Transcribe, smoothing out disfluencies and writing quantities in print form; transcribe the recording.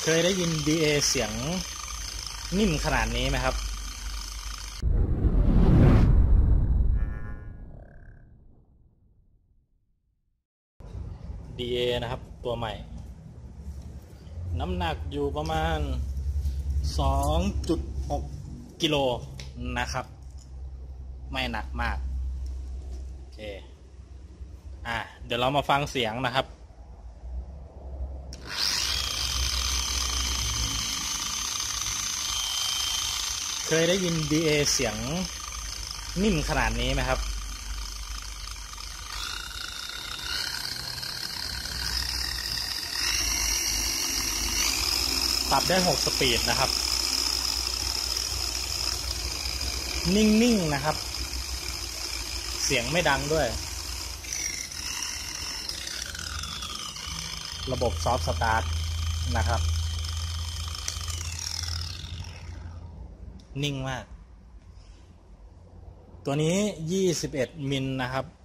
เคยได้ยิน DA เสียงนิ่มขนาดนี้ไหมครับ DA นะครับตัวใหม่น้ำหนักอยู่ประมาณ 2.6 กิโลนะครับไม่หนักมากโอเคเดี๋ยวเรามาฟังเสียงนะครับเคยได้ยิน DA เสียงนิ่มขนาดนี้ไหมครับปรับได้6สปีดนะครับนิ่งๆนะครับเสียงไม่ดังด้วยระบบซอฟต์สตาร์ทนะครับนิ่งมากตัวนี้21มิลนะครับ